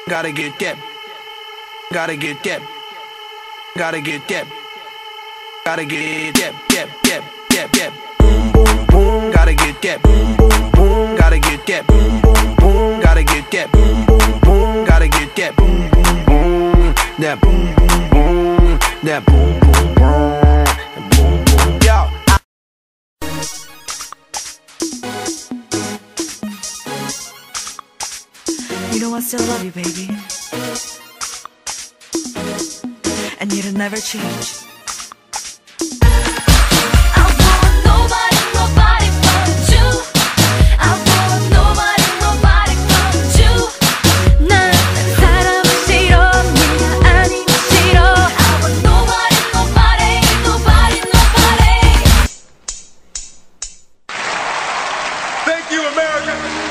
Gotta get that. Gotta get that. Gotta get that. Gotta get that. Boom, boom, boom. Gotta get that. Boom, boom, boom. Gotta get that. Boom, boom, boom. Gotta get that. Boom, boom, boom. Gotta get that. Boom, boom, boom. That boom, boom, boom. That boom, boom, boom. Boom, boom. Yo. You know I still love you, baby, and you'll never change. I want nobody but you. I want nobody but you. 난 사람은 싫어, 네가 아니면 싫어. I want nobody. Thank you, America.